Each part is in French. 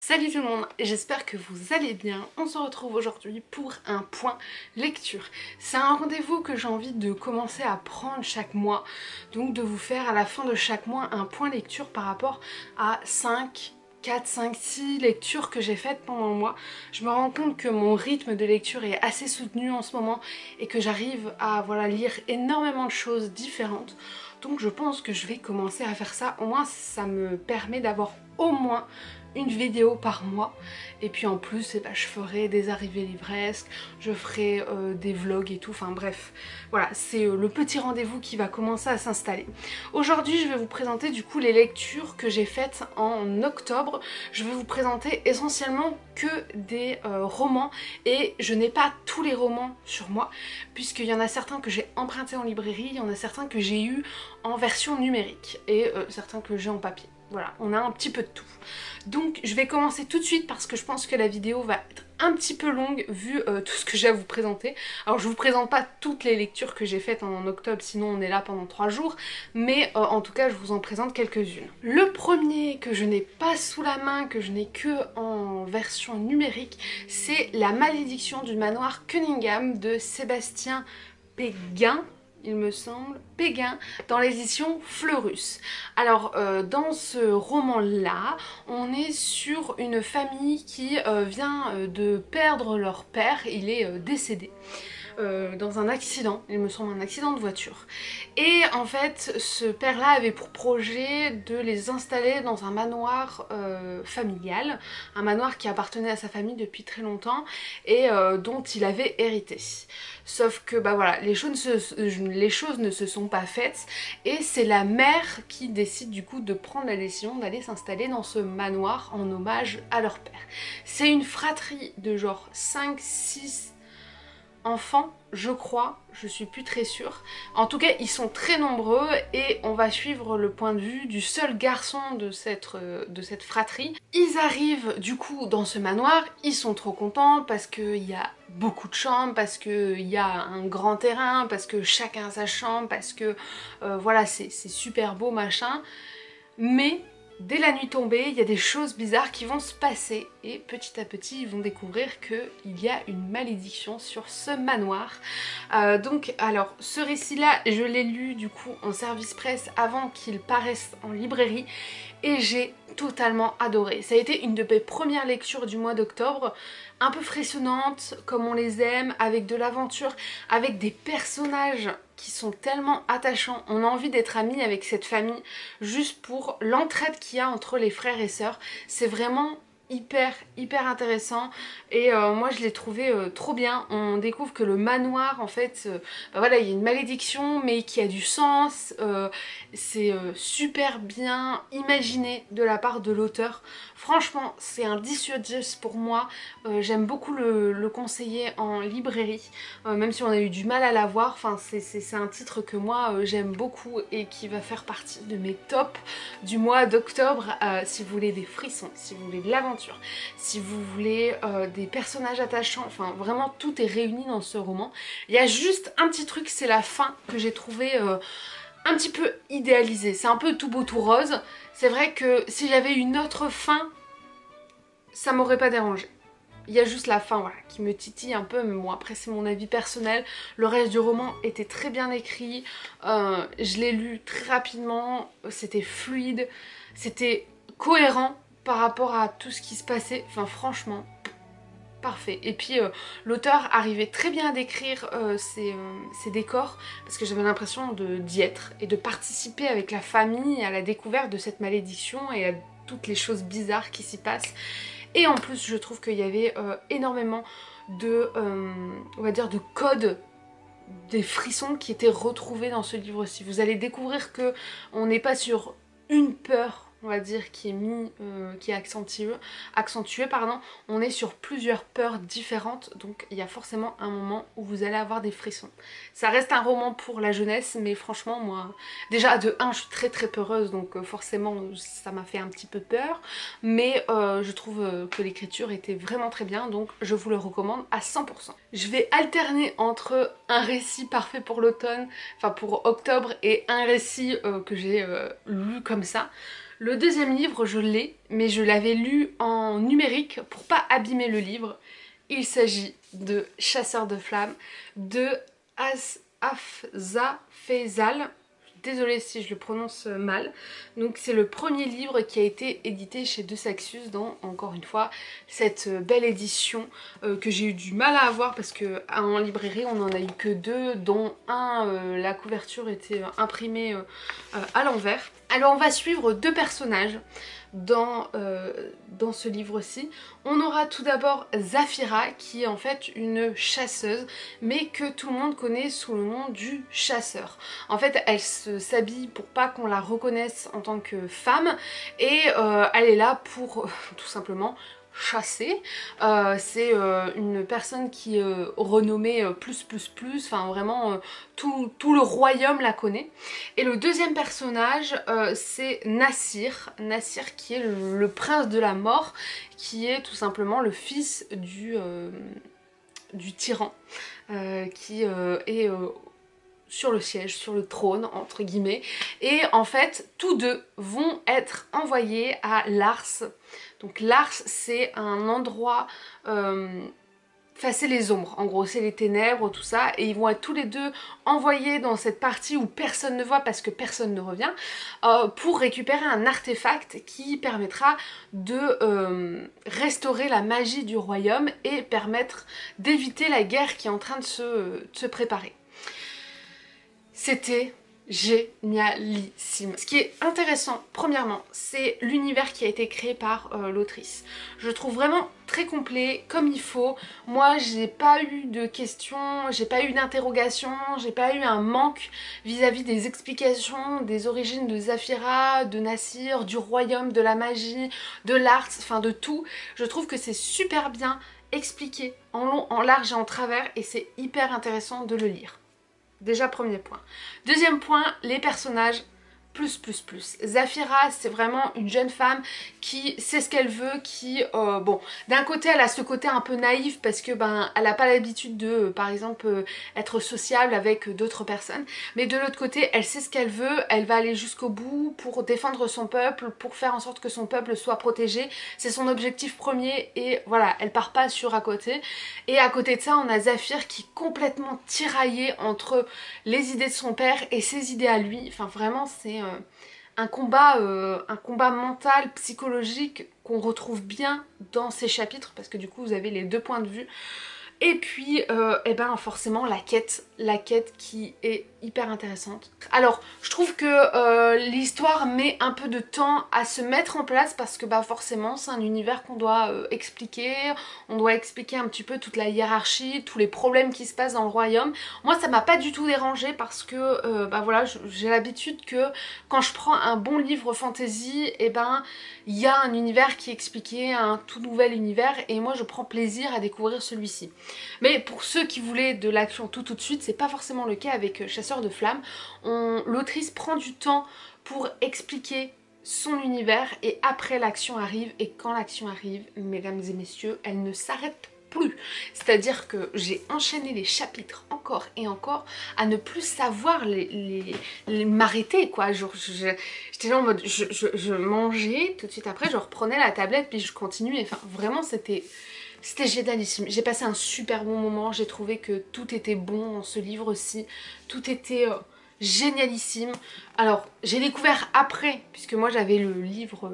Salut tout le monde, j'espère que vous allez bien. On se retrouve aujourd'hui pour un point lecture. C'est un rendez-vous que j'ai envie de commencer à prendre chaque mois, donc de vous faire à la fin de chaque mois un point lecture par rapport à 4, 5, 6 lectures que j'ai faites pendant le mois. Je me rends compte que mon rythme de lecture est assez soutenu en ce moment et que j'arrive à lire énormément de choses différentes. Donc je pense que je vais commencer à faire ça. Au moins ça me permet d'avoir au moins une vidéo par mois, et puis en plus je ferai des arrivées livresques, je ferai des vlogs et tout, enfin bref, voilà, c'est le petit rendez-vous qui va commencer à s'installer. Aujourd'hui je vais vous présenter du coup les lectures que j'ai faites en octobre. Je vais vous présenter essentiellement que des romans, et je n'ai pas tous les romans sur moi, puisqu'il y en a certains que j'ai empruntés en librairie, il y en a certains que j'ai eu en version numérique, et certains que j'ai en papier. Voilà, on a un petit peu de tout. Donc je vais commencer tout de suite parce que je pense que la vidéo va être un petit peu longue vu tout ce que j'ai à vous présenter. Alors je vous présente pas toutes les lectures que j'ai faites en octobre, sinon on est là pendant 3 jours, mais en tout cas je vous en présente quelques-unes. Le premier que je n'ai pas sous la main, que je n'ai que en version numérique, c'est La malédiction du manoir Cunningham de Sébastien Péguin, il me semble, Péguin, dans l'édition Fleurus. Alors dans ce roman-là, on est sur une famille qui vient de perdre leur père, il est décédé. Dans un accident, il me semble un accident de voiture. Et en fait, ce père-là avait pour projet de les installer dans un manoir familial, un manoir qui appartenait à sa famille depuis très longtemps et dont il avait hérité. Sauf que voilà, les choses ne se sont pas faites et c'est la mère qui décide du coup de prendre la décision d'aller s'installer dans ce manoir en hommage à leur père. C'est une fratrie de genre 5-6 enfants, je crois, je suis plus très sûre. En tout cas, ils sont très nombreux et on va suivre le point de vue du seul garçon de cette fratrie. Ils arrivent du coup dans ce manoir, ils sont trop contents parce qu'il y a beaucoup de chambres, parce qu'il y a un grand terrain, parce que chacun a sa chambre, parce que voilà, c'est super beau machin. Mais dès la nuit tombée, il y a des choses bizarres qui vont se passer et petit à petit ils vont découvrir qu'il y a une malédiction sur ce manoir. Donc alors ce récit-là, je l'ai lu du coup en service presse avant qu'il paraisse en librairie et j'ai totalement adoré. Ça a été une de mes premières lectures du mois d'octobre, un peu frissonnante comme on les aime, avec de l'aventure, avec des personnages qui sont tellement attachants. On a envie d'être amis avec cette famille juste pour l'entraide qu'il y a entre les frères et sœurs. C'est vraiment hyper intéressant et moi je l'ai trouvé trop bien. On découvre que le manoir en fait voilà, il y a une malédiction mais qui a du sens. C'est super bien imaginé de la part de l'auteur. Franchement c'est un 10 sur 10 pour moi. J'aime beaucoup le conseiller en librairie, même si on a eu du mal à l'avoir. Enfin c'est un titre que moi j'aime beaucoup et qui va faire partie de mes tops du mois d'octobre. Si vous voulez des frissons, si vous voulez de l'aventure, si vous voulez des personnages attachants, enfin vraiment tout est réuni dans ce roman. Il y a juste un petit truc, c'est la fin que j'ai trouvé un petit peu idéalisée. C'est un peu tout beau tout rose. C'est vrai que si j'avais une autre fin, ça m'aurait pas dérangé. Il y a juste la fin voilà, qui me titille un peu, mais bon après c'est mon avis personnel. Le reste du roman était très bien écrit, je l'ai lu très rapidement, c'était fluide, c'était cohérent par rapport à tout ce qui se passait, enfin franchement parfait. Et puis l'auteur arrivait très bien à décrire ses décors, parce que j'avais l'impression d'y être et de participer avec la famille à la découverte de cette malédiction et à toutes les choses bizarres qui s'y passent. Et en plus je trouve qu'il y avait énormément de, on va dire, de codes, des frissons qui étaient retrouvés dans ce livre-ci. Vous allez découvrir que on n'est pas sur une peur, on va dire, qui est accentuée, pardon. On est sur plusieurs peurs différentes, donc il y a forcément un moment où vous allez avoir des frissons. Ça reste un roman pour la jeunesse, mais franchement moi, déjà de 1 je suis très peureuse, donc forcément ça m'a fait un petit peu peur, mais je trouve que l'écriture était vraiment très bien, donc je vous le recommande à 100%. Je vais alterner entre un récit parfait pour l'automne, enfin pour octobre, et un récit que j'ai lu comme ça. Le deuxième livre, je l'ai, mais je l'avais lu en numérique pour pas abîmer le livre. Il s'agit de Chasseur de flammes de Hafsa Faizal. Désolée si je le prononce mal. Donc c'est le premier livre qui a été édité chez De Saxus dans, encore une fois, cette belle édition que j'ai eu du mal à avoir parce qu'en librairie on n'en a eu que 2, dont un, la couverture était imprimée à l'envers. Alors on va suivre 2 personnages dans ce livre-ci. On aura tout d'abord Zafira qui est en fait une chasseuse mais que tout le monde connaît sous le nom du chasseur. En fait elle s'habille pour pas qu'on la reconnaisse en tant que femme et elle est là pour tout simplement chasser. C'est une personne qui est renommée plus, enfin vraiment tout le royaume la connaît. Et le deuxième personnage c'est Nassir qui est le prince de la mort, qui est tout simplement le fils du tyran qui est sur le siège, sur le trône entre guillemets, et en fait tous deux vont être envoyés à Lars. Donc Lars c'est un endroit, enfin c'est les ombres, en gros c'est les ténèbres, tout ça, et ils vont être tous les deux envoyés dans cette partie où personne ne voit parce que personne ne revient, pour récupérer un artefact qui permettra de restaurer la magie du royaume et permettre d'éviter la guerre qui est en train de se préparer. C'était génialissime. Ce qui est intéressant, premièrement, c'est l'univers qui a été créé par l'autrice. Je le trouve vraiment très complet, comme il faut. Moi, j'ai pas eu de questions, j'ai pas eu d'interrogations, j'ai pas eu un manque vis-à-vis des explications, des origines de Zafira, de Nassir, du royaume, de la magie, de l'art, enfin de tout. Je trouve que c'est super bien expliqué en long, en large et en travers et c'est hyper intéressant de le lire. Déjà premier point. Deuxième point, les personnages plus. Zafira c'est vraiment une jeune femme qui sait ce qu'elle veut, qui bon d'un côté elle a ce côté un peu naïf parce que ben elle a pas l'habitude de par exemple être sociable avec d'autres personnes, mais de l'autre côté elle sait ce qu'elle veut, elle va aller jusqu'au bout pour défendre son peuple, pour faire en sorte que son peuple soit protégé, c'est son objectif premier et voilà, elle part pas sur à côté. Et à côté de ça on a Zafir qui est complètement tiraillé entre les idées de son père et ses idées à lui, enfin vraiment c'est un combat mental, psychologique qu'on retrouve bien dans ces chapitres parce que du coup vous avez les 2 points de vue. Et puis et ben forcément la quête qui est hyper intéressante. Alors je trouve que l'histoire met un peu de temps à se mettre en place parce que bah forcément c'est un univers qu'on doit expliquer, on doit expliquer un petit peu toute la hiérarchie, tous les problèmes qui se passent dans le royaume. Moi ça m'a pas du tout dérangé parce que bah voilà, j'ai l'habitude que quand je prends un bon livre fantasy, et ben il y a un univers qui est expliqué, un tout nouvel univers, et moi je prends plaisir à découvrir celui-ci. Mais pour ceux qui voulaient de l'action tout de suite, c'est pas forcément le cas avec Chasseur de flammes. L'autrice prend du temps pour expliquer son univers et après l'action arrive, et quand l'action arrive, mesdames et messieurs, elle ne s'arrête plus. C'est-à-dire que j'ai enchaîné les chapitres encore et encore à ne plus savoir m'arrêter quoi. J'étais là en mode je mangeais tout de suite après, je reprenais la tablette puis je continuais. Enfin vraiment c'était génialissime. J'ai passé un super bon moment, j'ai trouvé que tout était bon dans ce livre-ci, tout était génialissime. Alors j'ai découvert après, puisque moi j'avais le livre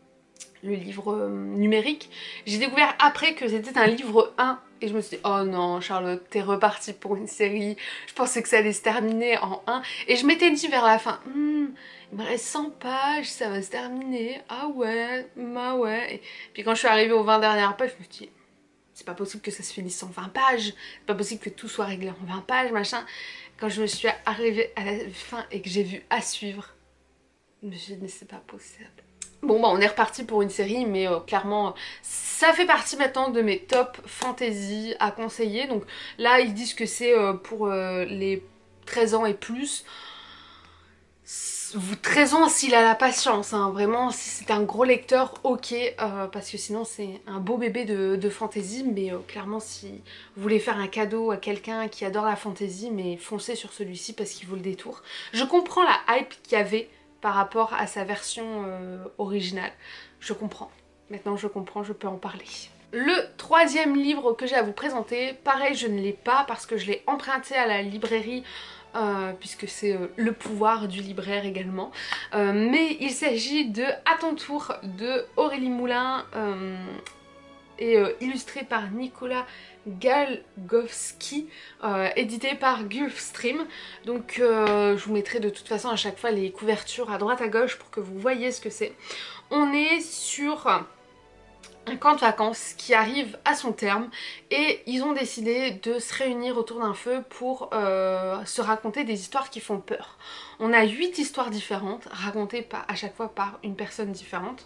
numérique, j'ai découvert après que c'était un livre 1 et je me suis dit oh non Charlotte, t'es repartie pour une série, je pensais que ça allait se terminer en 1 et je m'étais dit vers la fin il me reste 100 pages, ça va se terminer, ah ouais, bah ouais. Et puis quand je suis arrivée aux 20 dernières pages, je me suis dit c'est pas possible que ça se finisse en 20 pages, c'est pas possible que tout soit réglé en 20 pages, machin. Quand je me suis arrivée à la fin et que j'ai vu à suivre, je me suis dit mais c'est pas possible. Bon bah on est reparti pour une série, mais clairement ça fait partie maintenant de mes top fantasy à conseiller. Donc là ils disent que c'est pour les 13 ans et plus. 13 ans s'il a la patience, hein, vraiment si c'est un gros lecteur ok, parce que sinon c'est un beau bébé de fantasy, mais clairement si vous voulez faire un cadeau à quelqu'un qui adore la fantasy, mais foncez sur celui-ci parce qu'il vaut le détour. Je comprends la hype qu'il y avait par rapport à sa version originale. Je comprends. Maintenant je comprends, je peux en parler. Le troisième livre que j'ai à vous présenter, pareil je ne l'ai pas parce que je l'ai emprunté à la librairie puisque c'est le pouvoir du libraire également. Mais il s'agit de À ton tour de Aurélie Moulin et illustré par Nicolas Galgovski, édité par Gulfstream. Donc je vous mettrai de toute façon à chaque fois les couvertures à droite à gauche pour que vous voyez ce que c'est. On est sur un camp de vacances qui arrive à son terme et ils ont décidé de se réunir autour d'un feu pour se raconter des histoires qui font peur. On a 8 histoires différentes racontées à chaque fois par une personne différente.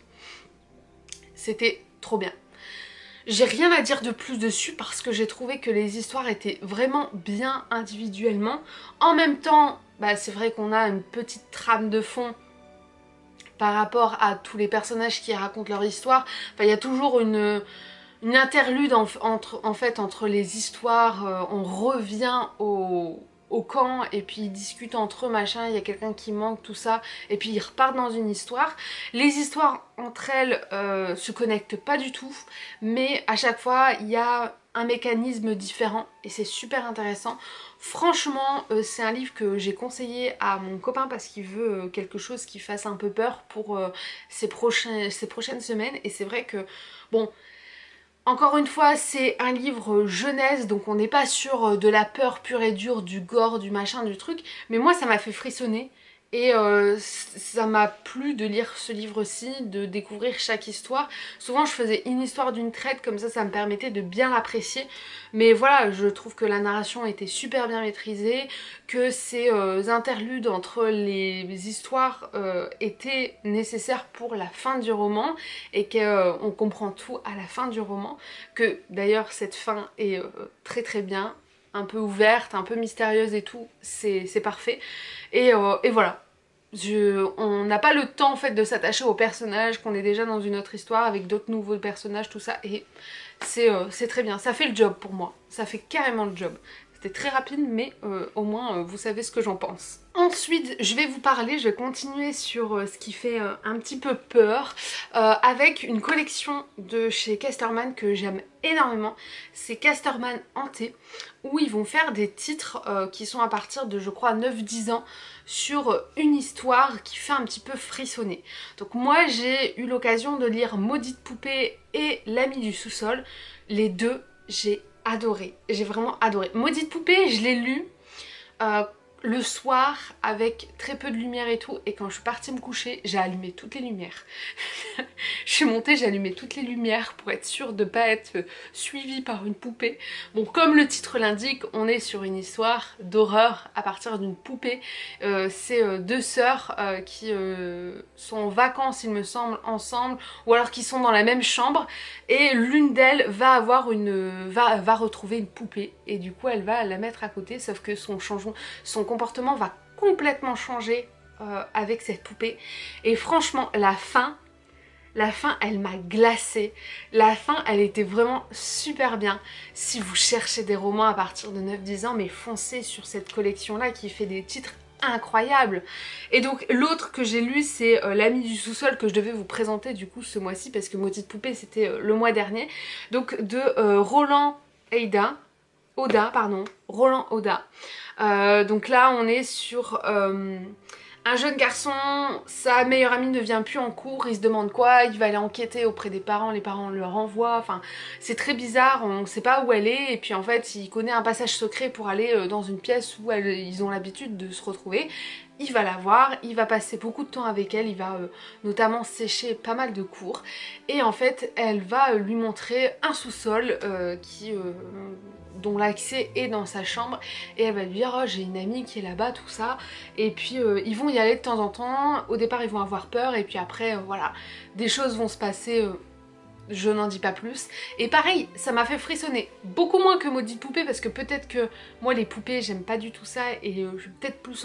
C'était trop bien. J'ai rien à dire de plus dessus parce que j'ai trouvé que les histoires étaient vraiment bien individuellement. En même temps, bah, c'est vrai qu'on a une petite trame de fond par rapport à tous les personnages qui racontent leur histoire. Enfin, il y a toujours une interlude entre les histoires. On revient au camp et puis ils discutent entre eux, machin, il y a quelqu'un qui manque, tout ça, et puis ils repartent dans une histoire. Les histoires entre elles se connectent pas du tout, mais à chaque fois il y a un mécanisme différent et c'est super intéressant. Franchement c'est un livre que j'ai conseillé à mon copain parce qu'il veut quelque chose qui fasse un peu peur pour ces prochaines semaines, et c'est vrai que bon, encore une fois, c'est un livre jeunesse, donc on n'est pas sur de la peur pure et dure, du gore, du machin, du truc. Mais moi, ça m'a fait frissonner. Et ça m'a plu de lire ce livre-ci, de découvrir chaque histoire. Souvent, je faisais une histoire d'une traite, comme ça me permettait de bien l'apprécier. Mais voilà, je trouve que la narration était super bien maîtrisée, que ces interludes entre les histoires étaient nécessaires pour la fin du roman, et qu'on comprend tout à la fin du roman. Que d'ailleurs, cette fin est très très bien, un peu ouverte, un peu mystérieuse et tout, c'est parfait. Et voilà. On n'a pas le temps en fait de s'attacher aux personnages, qu'on est déjà dans une autre histoire avec d'autres nouveaux personnages, tout ça, et c'est très bien. Ça fait le job pour moi, ça fait carrément le job. C'était très rapide, mais au moins vous savez ce que j'en pense. Ensuite, je vais vous parler, je vais continuer sur ce qui fait un petit peu peur, avec une collection de chez Casterman que j'aime énormément. C'est Casterman Hanté, où ils vont faire des titres qui sont à partir de, je crois, 9-10 ans, sur une histoire qui fait un petit peu frissonner. Donc moi, j'ai eu l'occasion de lire Maudite Poupée et L'Ami du sous-sol. Les deux, j'ai adoré, j'ai vraiment adoré. Maudite Poupée, je l'ai lu le soir avec très peu de lumière et tout, et quand je suis partie me coucher, j'ai allumé toutes les lumières. Je suis montée, j'ai allumé toutes les lumières pour être sûre de ne pas être suivie par une poupée. Bon, comme le titre l'indique, on est sur une histoire d'horreur à partir d'une poupée. C'est deux sœurs qui sont en vacances, il me semble, ensemble, ou alors qui sont dans la même chambre, et l'une d'elles va va retrouver une poupée, et du coup elle va la mettre à côté, sauf que son comportement va complètement changer avec cette poupée. Et franchement, la fin elle m'a glacée. La fin elle était vraiment super bien. Si vous cherchez des romans à partir de 9-10 ans, mais foncez sur cette collection là qui fait des titres incroyables. Et donc l'autre que j'ai lu, c'est L'Ami du sous-sol, que je devais vous présenter du coup ce mois-ci parce que Maudite Poupée c'était le mois dernier. Donc de Roland Oda. Donc là on est sur un jeune garçon, sa meilleure amie ne vient plus en cours, il se demande quoi, il va aller enquêter auprès des parents, les parents le renvoient, enfin c'est très bizarre, on ne sait pas où elle est, et puis en fait il connaît un passage secret pour aller dans une pièce où ils ont l'habitude de se retrouver. Il va la voir, il va passer beaucoup de temps avec elle, il va notamment sécher pas mal de cours, et en fait elle va lui montrer un sous-sol dont l'accès est dans sa chambre, et elle va lui dire oh j'ai une amie qui est là-bas, tout ça, et puis ils vont y aller de temps en temps. Au départ ils vont avoir peur, et puis après voilà, des choses vont se passer, je n'en dis pas plus. Et pareil, ça m'a fait frissonner, beaucoup moins que Maudite Poupée, parce que peut-être que moi les poupées j'aime pas du tout ça, et je suis peut-être plus sensible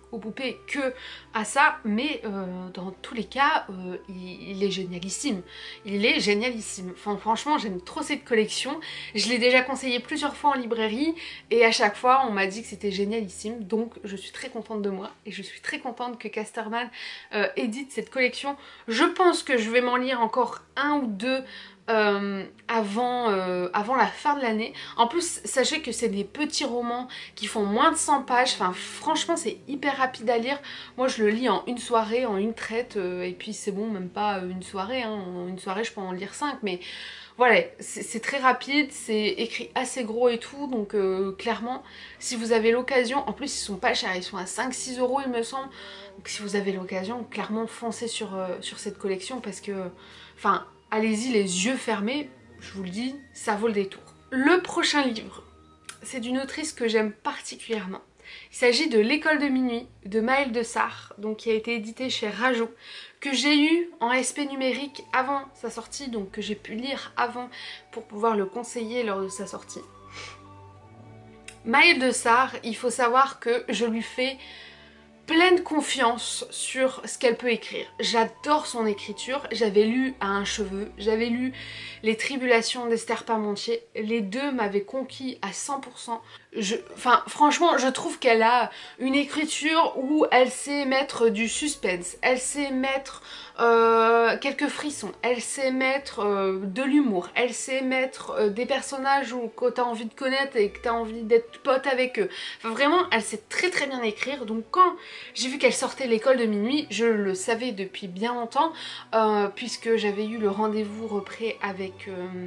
aux poupées que à ça, mais dans tous les cas, il est génialissime. Il est génialissime. Enfin, franchement, j'aime trop cette collection. Je l'ai déjà conseillé plusieurs fois en librairie et à chaque fois, on m'a dit que c'était génialissime. Donc, je suis très contente de moi et je suis très contente que Casterman édite cette collection. Je pense que je vais m'en lire encore un ou deux avant la fin de l'année. En plus, sachez que c'est des petits romans qui font moins de 100 pages. Enfin, franchement, c'est hyper rapide à lire. Moi, je le lis en une soirée, en une traite. Et puis, c'est bon, même pas une soirée. Hein. En une soirée, je peux en lire 5. Mais voilà, c'est très rapide. C'est écrit assez gros et tout. Donc, clairement, si vous avez l'occasion... En plus, ils sont pas chers. Ils sont à 5-6 €, il me semble. Donc, si vous avez l'occasion, clairement, foncez sur cette collection. Parce que... Enfin... Allez-y les yeux fermés, je vous le dis, ça vaut le détour. Le prochain livre, c'est d'une autrice que j'aime particulièrement. Il s'agit de L'école de minuit de Maëlle de Sart, donc qui a été édité chez Rajo, que j'ai eu en SP numérique avant sa sortie, donc que j'ai pu lire avant pour pouvoir le conseiller lors de sa sortie. Maëlle de Sart, il faut savoir que je lui fais pleine confiance sur ce qu'elle peut écrire. J'adore son écriture. J'avais lu À un cheveu, j'avais lu Les tribulations d'Esther Parmentier. Les deux m'avaient conquis à 100%. Enfin, franchement, je trouve qu'elle a une écriture où elle sait mettre du suspense, elle sait mettre quelques frissons, elle sait mettre de l'humour, elle sait mettre des personnages que tu as envie de connaître et que tu as envie d'être pote avec eux. Enfin, vraiment, elle sait très très bien écrire. Donc quand j'ai vu qu'elle sortait L'école de minuit, je le savais depuis bien longtemps, puisque j'avais eu le rendez-vous repris avec...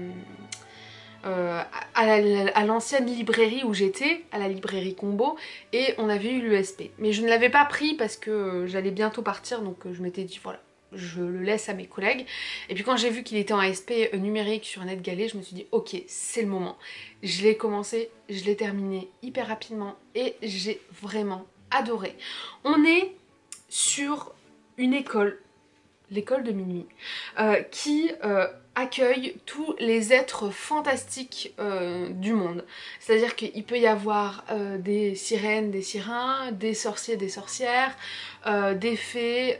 à l'ancienne librairie où j'étais, à la librairie Combo, et on avait eu l'ESP. Mais je ne l'avais pas pris parce que j'allais bientôt partir, donc je m'étais dit voilà, je le laisse à mes collègues. Et puis quand j'ai vu qu'il était en SP numérique sur NetGalley, je me suis dit ok, c'est le moment. Je l'ai commencé, je l'ai terminé hyper rapidement et j'ai vraiment adoré. On est sur une école, l'école de minuit, qui accueille tous les êtres fantastiques du monde. C'est-à-dire qu'il peut y avoir des sirènes, des sirens, des sorciers, des sorcières, des fées,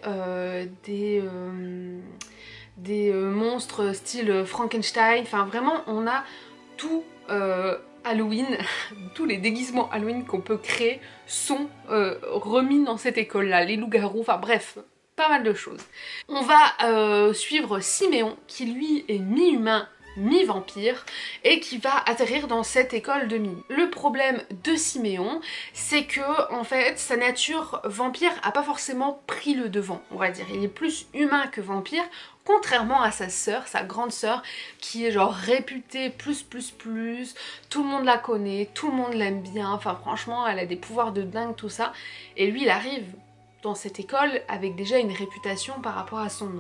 des monstres style Frankenstein. Enfin vraiment, on a tout Halloween, tous les déguisements Halloween qu'on peut créer sont remis dans cette école-là. Les loups-garous, enfin bref, pas mal de choses. On va suivre Siméon, qui lui est mi-humain, mi-vampire, et qui va atterrir dans cette école de minuit. Le problème de Siméon, c'est que en fait sa nature vampire a pas forcément pris le devant, on va dire. Il est plus humain que vampire, contrairement à sa sœur, sa grande sœur, qui est genre réputée plus, tout le monde la connaît, tout le monde l'aime bien, enfin franchement elle a des pouvoirs de dingue, tout ça, et lui il arrive dans cette école avec déjà une réputation par rapport à son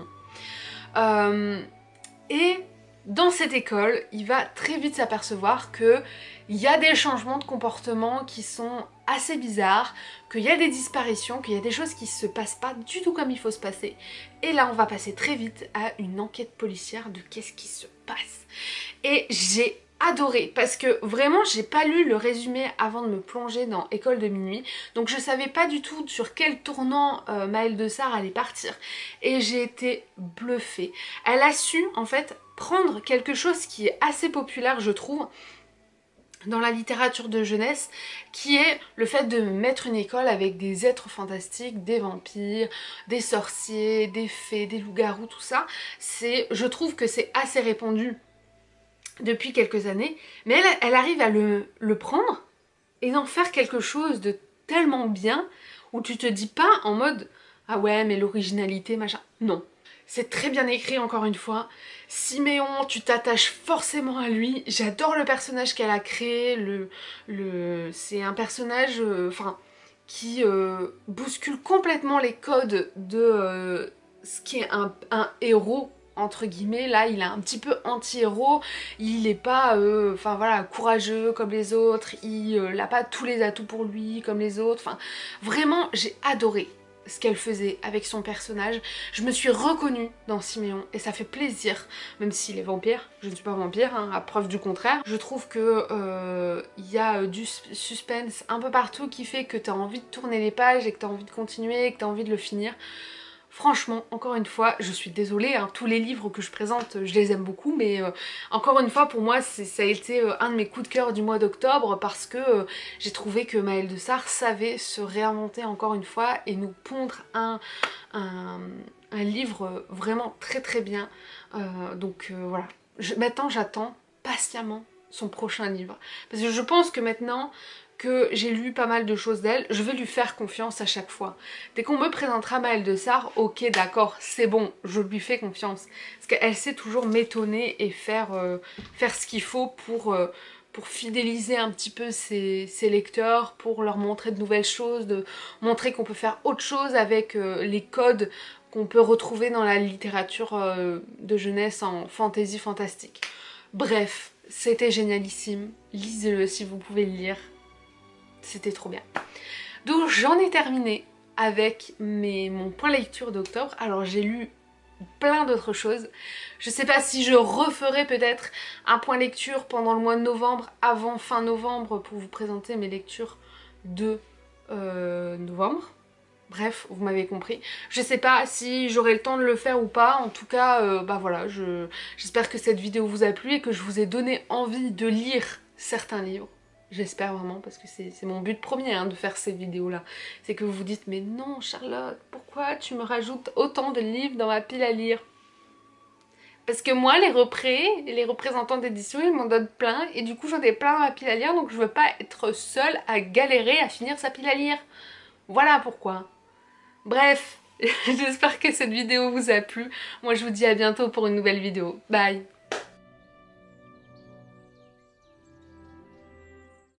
nom. Et dans cette école, il va très vite s'apercevoir qu'il y a des changements de comportement qui sont assez bizarres, qu'il y a des disparitions, qu'il y a des choses qui se passent pas du tout comme il faut se passer. Et là, on va passer très vite à une enquête policière de qu'est-ce qui se passe. Et j'ai adoré parce que vraiment j'ai pas lu le résumé avant de me plonger dans École de minuit, donc je savais pas du tout sur quel tournant Maëlle de Sart allait partir et j'ai été bluffée. Elle a su en fait prendre quelque chose qui est assez populaire je trouve dans la littérature de jeunesse, qui est le fait de mettre une école avec des êtres fantastiques, des vampires, des sorciers, des fées, des loups-garous, tout ça. Je trouve que c'est assez répandu depuis quelques années, mais elle arrive à le prendre et d'en faire quelque chose de tellement bien où tu te dis pas en mode ah ouais mais l'originalité machin, non. C'est très bien écrit encore une fois. Siméon, tu t'attaches forcément à lui. J'adore le personnage qu'elle a créé. C'est un personnage qui bouscule complètement les codes de ce qui est un héros entre guillemets. Là il est un petit peu anti-héros, il est pas enfin voilà courageux comme les autres, il n'a pas tous les atouts pour lui comme les autres, enfin vraiment j'ai adoré. ce qu'elle faisait avec son personnage. Je me suis reconnue dans Siméon et ça fait plaisir, même s'il est vampire. Je ne suis pas vampire, hein, à preuve du contraire. Je trouve que y a du suspense un peu partout qui fait que tu as envie de tourner les pages et que tu as envie de continuer et que tu as envie de le finir. Franchement, encore une fois, je suis désolée, hein, tous les livres que je présente, je les aime beaucoup, mais encore une fois, pour moi, ça a été un de mes coups de cœur du mois d'octobre parce que j'ai trouvé que Maëlle de Sar savait se réinventer encore une fois et nous pondre un livre vraiment très très bien. Voilà, maintenant j'attends patiemment son prochain livre. Parce que je pense que maintenant que j'ai lu pas mal de choses d'elle, je vais lui faire confiance à chaque fois. Dès qu'on me présentera Maëlle de Sar, ok d'accord, c'est bon, je lui fais confiance. Parce qu'elle sait toujours m'étonner et faire ce qu'il faut pour fidéliser un petit peu ses lecteurs, pour leur montrer de nouvelles choses, de montrer qu'on peut faire autre chose avec les codes qu'on peut retrouver dans la littérature de jeunesse en fantasy fantastique. Bref, c'était génialissime, lisez-le si vous pouvez le lire. C'était trop bien. Donc j'en ai terminé avec mon point lecture d'octobre. Alors j'ai lu plein d'autres choses. Je sais pas si je referai peut-être un point lecture pendant le mois de novembre, avant fin novembre, pour vous présenter mes lectures de novembre. Bref, vous m'avez compris. Je sais pas si j'aurai le temps de le faire ou pas. En tout cas, bah voilà, j'espère que cette vidéo vous a plu et que je vous ai donné envie de lire certains livres. J'espère vraiment, parce que c'est mon but premier hein, de faire ces vidéos-là. C'est que vous vous dites, mais non Charlotte, pourquoi tu me rajoutes autant de livres dans ma pile à lire? Parce que moi, les représentants d'édition, ils m'en donnent plein, et du coup j'en ai plein dans ma pile à lire, donc je veux pas être seule à galérer à finir sa pile à lire. Voilà pourquoi. Bref, j'espère que cette vidéo vous a plu. Moi je vous dis à bientôt pour une nouvelle vidéo. Bye!